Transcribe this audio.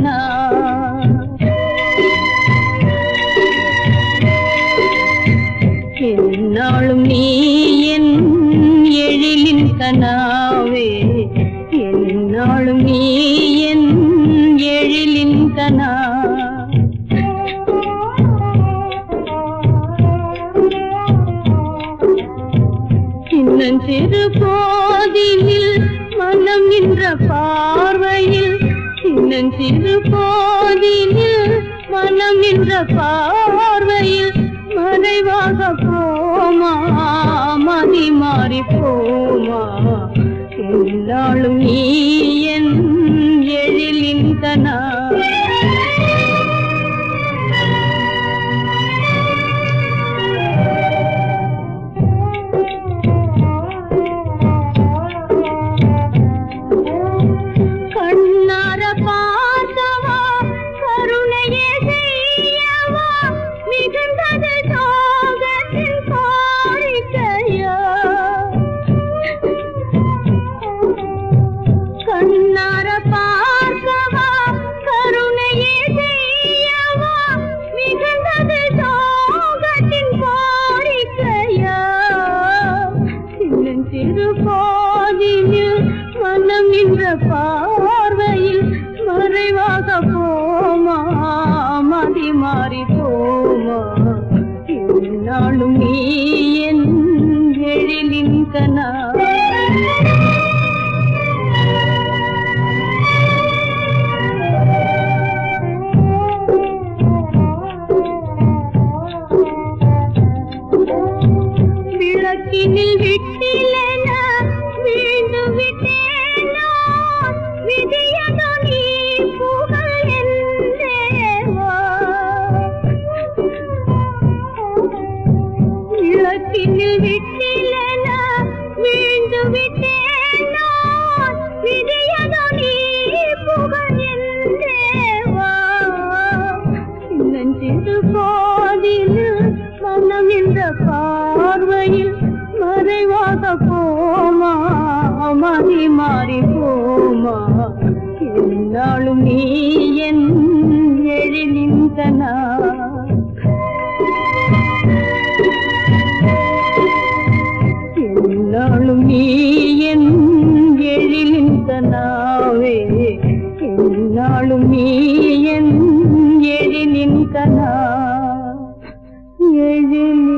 கனா என்னாலும் நீ என் எழிலின் கனாவே என்னாலும் நீ என் எழிலின் கனா சின்னஞ்சிறு போதினில் மனம் நின்ற பார்வையில் சின்னஞ்சிறு போதினில் மனம் நின்ற பார்வையில் மறைவாக போமா மதி மாறி போமா என்னாலும் நீ என் எழிலின் கனா பார்வையில் மறைவாக போமா மதி மாறி போமா என்னாலும் நீ என் எழிலின் கனா விளக்கினில் விட்டிலென வீண்டு விட்டே பார்வையில் மறைவாக போமா மதி மாறி போமா என்னாலும் நீ என் எழிலின் கனா என்னாலும் நீ என் எழிலின் கனாவே என்னாலும் நீ என் எழிலின் கனா எழில்